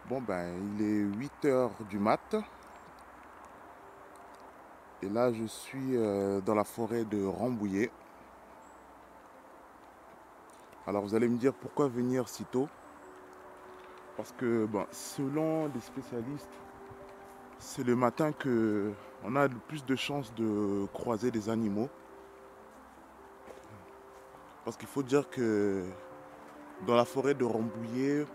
Bon ben, il est 8 heures du mat et là je suis dans la forêt de Rambouillet. Alors vous allez me dire pourquoi venir si tôt? Parce que bon, selon les spécialistes, c'est le matin que on a le plus de chances de croiser des animaux. Parce qu'il faut dire que dans la forêt de Rambouillet,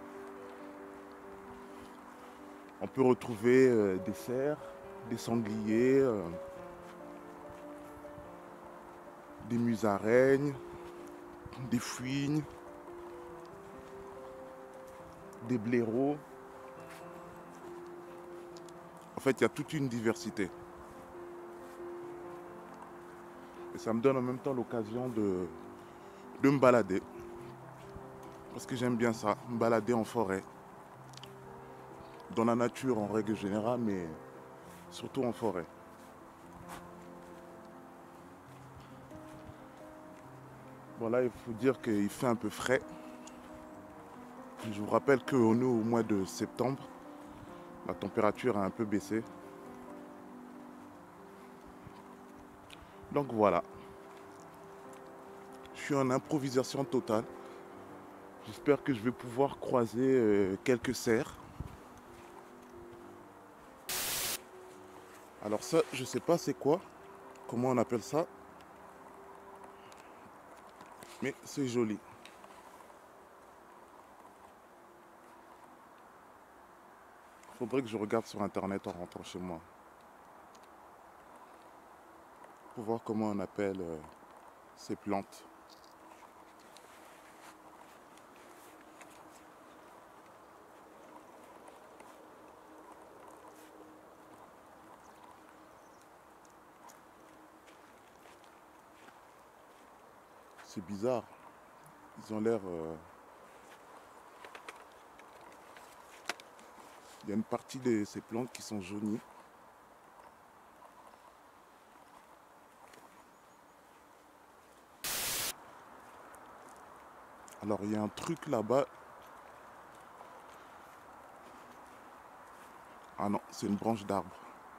on peut retrouver des cerfs, des sangliers, des musaraignes, des fouines, des blaireaux. En fait, il y a toute une diversité. Et ça me donne en même temps l'occasion de me balader. Parce que j'aime bien ça, me balader en forêt. Dans la nature en règle générale, mais surtout en forêt. Bon là, il faut dire qu'il fait un peu frais. Je vous rappelle qu'on est au mois de septembre. La température a un peu baissé. Donc voilà. Je suis en improvisation totale. J'espère que je vais pouvoir croiser quelques cerfs. Alors ça, je sais pas c'est quoi. Comment on appelle ça. Mais c'est joli. Faudrait que je regarde sur internet en rentrant chez moi. Pour voir comment on appelle ces plantes. C'est bizarre. Ils ont l'air... Il y a une partie de ces plantes qui sont jaunies. Alors il y a un truc là-bas. Ah non, c'est une branche d'arbre.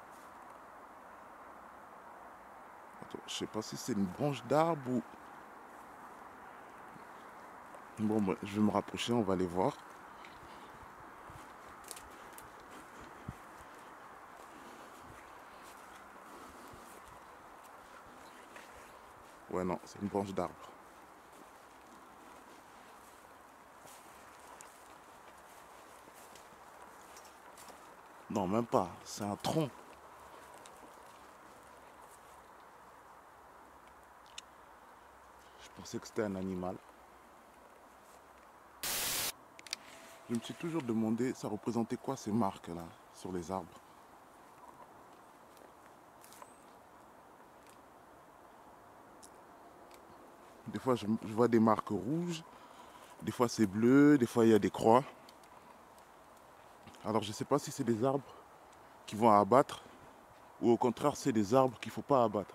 Attends, je sais pas si c'est une branche d'arbre ou... Bon, bah, je vais me rapprocher, on va aller voir. Ouais, non, c'est une branche d'arbre. Non, même pas, c'est un tronc. Je pensais que c'était un animal. Je me suis toujours demandé, ça représentait quoi ces marques-là sur les arbres? Des fois, je vois des marques rouges, des fois c'est bleu, des fois il y a des croix. Alors je ne sais pas si c'est des arbres qui vont abattre ou au contraire c'est des arbres qu'il ne faut pas abattre.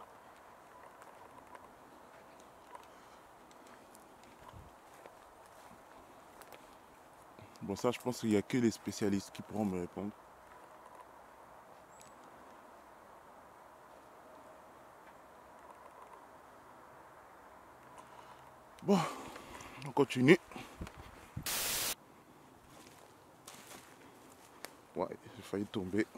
Bon ça je pense qu'il n'y a que les spécialistes qui pourront me répondre. Bon, on continue. Ouais, j'ai failli tomber.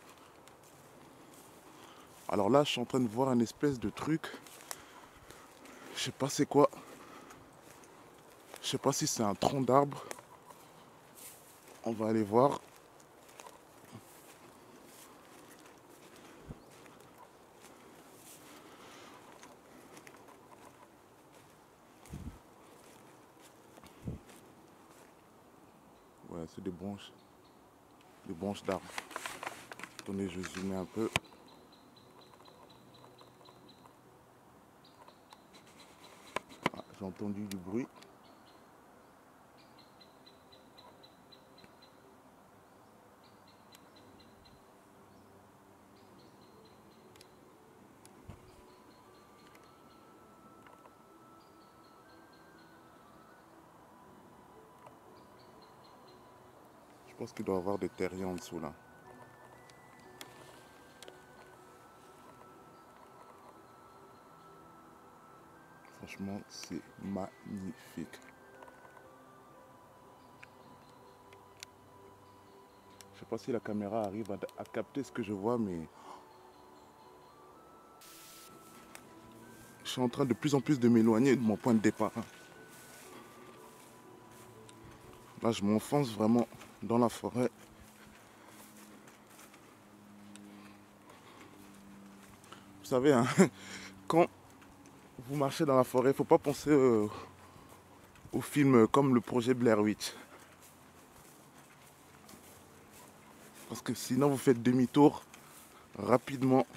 Alors là je suis en train de voir un espèce de truc. Je sais pas c'est quoi. Je sais pas si c'est un tronc d'arbre. On va aller voir. Ouais, c'est des branches d'arbres. Attendez, je vais zoomer un peu. Ah, j'ai entendu du bruit. Je pense qu'il doit y avoir des terriers en dessous là. Franchement, c'est magnifique. Je sais pas si la caméra arrive à capter ce que je vois, mais je suis en train de plus en plus de m'éloigner de mon point de départ. Là, je m'enfonce vraiment dans la forêt. Vous savez, hein, quand vous marchez dans la forêt, il ne faut pas penser aux films comme le projet Blair Witch. Parce que sinon, vous faites demi-tour rapidement.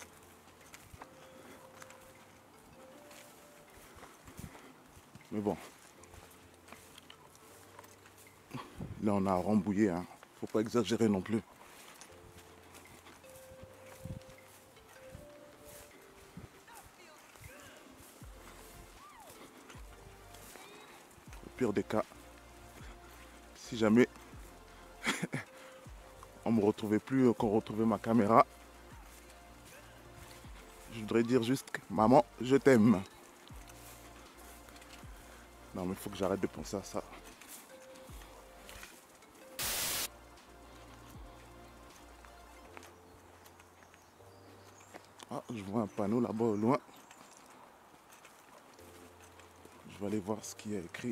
Mais bon, là, on a rembouillé. Hein. Faut pas exagérer non plus. Au pire des cas, si jamais on me retrouvait plus, qu'on retrouvait ma caméra, je voudrais dire juste maman, je t'aime. Non mais il faut que j'arrête de penser à ça. Ah, je vois un panneau là-bas au loin. Je vais aller voir ce qui est écrit.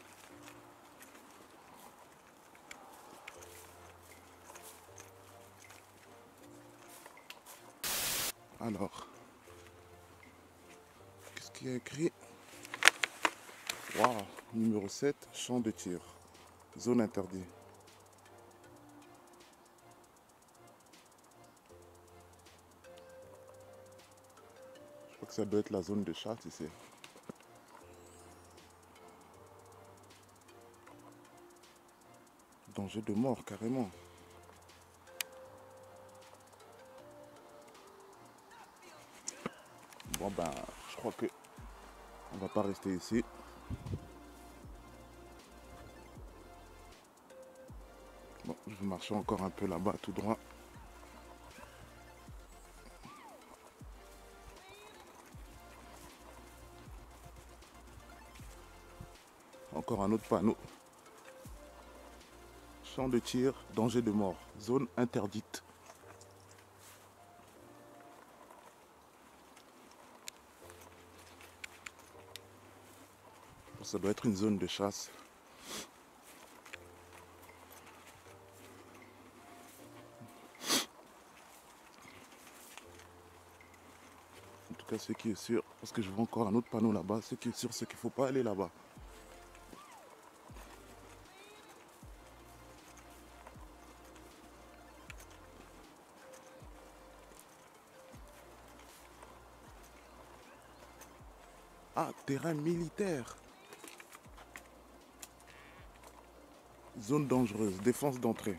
Alors, qu'est-ce qu'il y a écrit? Waouh, numéro 7, champ de tir. Zone interdite. Je crois que ça doit être la zone de chasse ici. Danger de mort, carrément. Bon ben, je crois que on va pas rester ici. Bon, je vais marcher encore un peu là-bas, tout droit. Encore un autre panneau. Champ de tir, danger de mort, zone interdite. Ça doit être une zone de chasse. En tout cas, ce qui est sûr, parce que je vois encore un autre panneau là-bas, ce qui est sûr, c'est qu'il ne faut pas aller là-bas. Ah, terrain militaire. Zone dangereuse, défense d'entrée.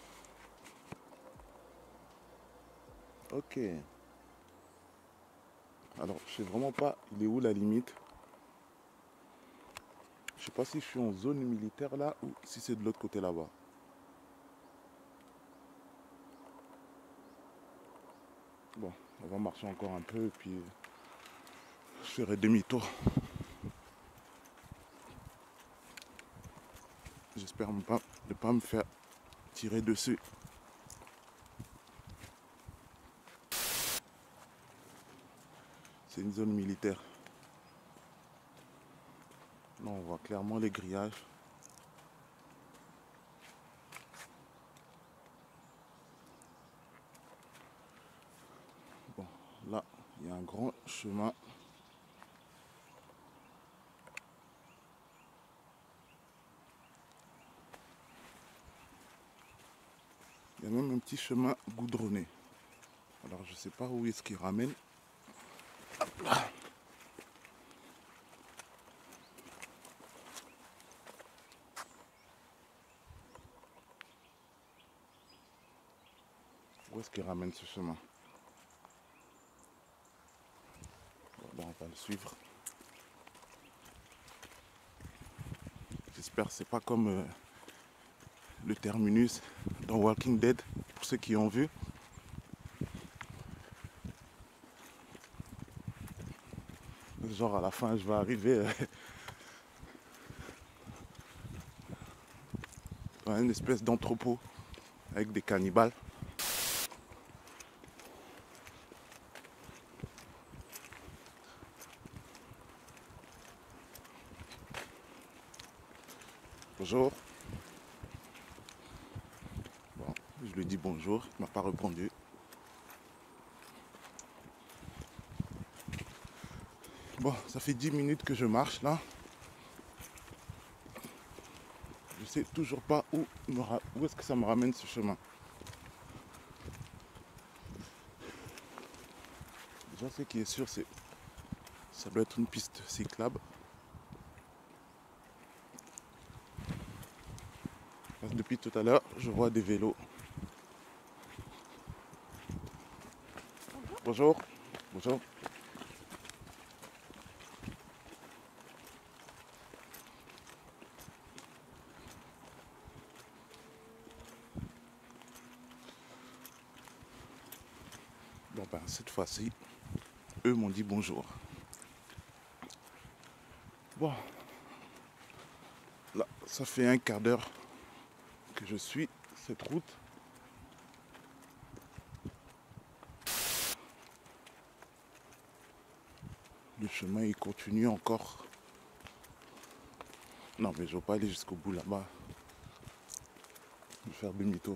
Ok. Alors, je sais vraiment pas, il est où la limite. Je sais pas si je suis en zone militaire là ou si c'est de l'autre côté là-bas. Bon, on va marcher encore un peu et puis je ferai demi-tour. J'espère ne pas me faire tirer dessus. C'est une zone militaire. Là, on voit clairement les grillages. Bon, là, il y a un grand chemin. Il y a même un petit chemin goudronné. Alors, je sais pas où est-ce qu'il ramène. Hop là. Où est-ce qu'il ramène ce chemin? Bon, on va le suivre. J'espère que c'est pas comme le terminus dans Walking Dead, pour ceux qui ont vu. Genre à la fin je vais arriver dans une espèce d'entrepôt avec des cannibales. Bonjour. Bon, je lui dis bonjour, il m'a pas répondu. Bon, ça fait 10 minutes que je marche là. Je sais toujours pas où est-ce que ça me ramène ce chemin. Déjà ce qui est sûr, c'est ça doit être une piste cyclable. Parce que depuis tout à l'heure, je vois des vélos. Bonjour. Bonjour. Bon ben cette fois-ci, eux m'ont dit bonjour. Bon, là, ça fait un quart d'heure que je suis cette route. Le chemin il continue encore. Non mais je ne vais pas aller jusqu'au bout là-bas. Je vais faire demi-tour.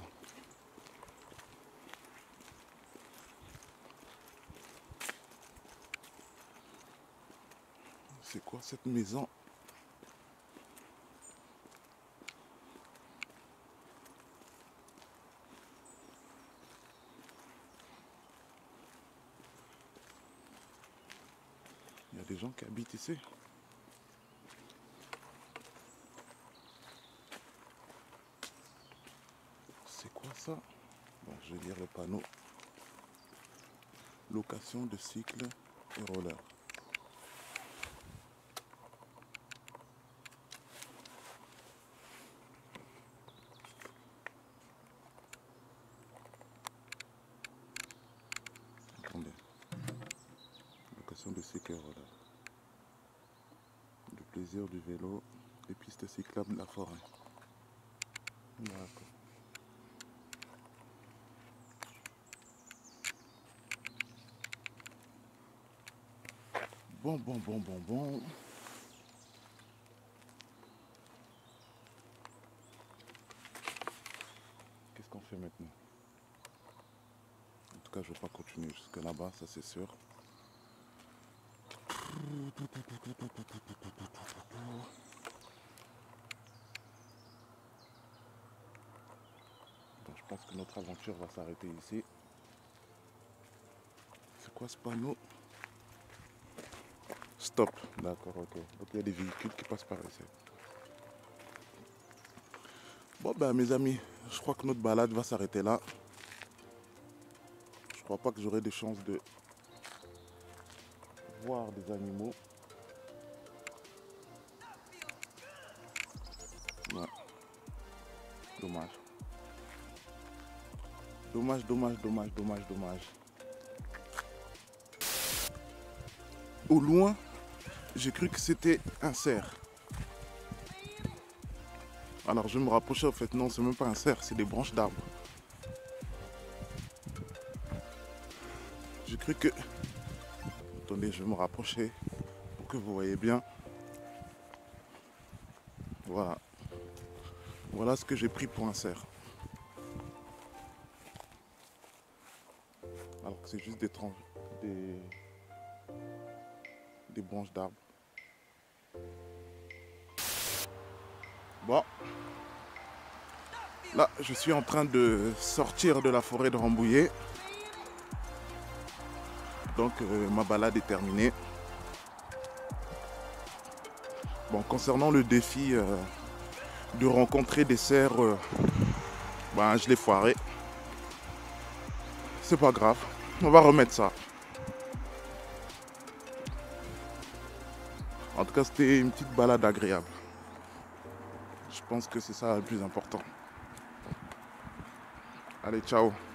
C'est quoi cette maison? Il y a des gens qui habitent ici. C'est quoi ça? Bon, je vais lire le panneau. Location de cycles et rollers. Attendez. Location de cycles et rollers. Le plaisir du vélo, les pistes cyclables de la forêt. D'accord. Bon. Qu'est-ce qu'on fait maintenant? En tout cas, je ne vais pas continuer jusque là-bas, ça c'est sûr. Bon, je pense que notre aventure va s'arrêter ici. C'est quoi ce panneau? Stop, d'accord, ok. Donc il y a des véhicules qui passent par ici. Bon ben mes amis, je crois que notre balade va s'arrêter là. Je crois pas que j'aurai des chances de voir des animaux. Ouais. Dommage. Dommage. Au loin, j'ai cru que c'était un cerf. Alors je me rapprochais, en fait non, c'est même pas un cerf, c'est des branches d'arbres. J'ai cru que... Attendez, je vais me rapprocher pour que vous voyez bien. Voilà. Voilà ce que j'ai pris pour un cerf. Alors que c'est juste des branches d'arbres. Bon. Là, je suis en train de sortir de la forêt de Rambouillet. Donc, ma balade est terminée. Bon, concernant le défi de rencontrer des cerfs, ben, je l'ai foiré. C'est pas grave. On va remettre ça. En tout cas, c'était une petite balade agréable. Je pense que c'est ça le plus important. Allez, ciao.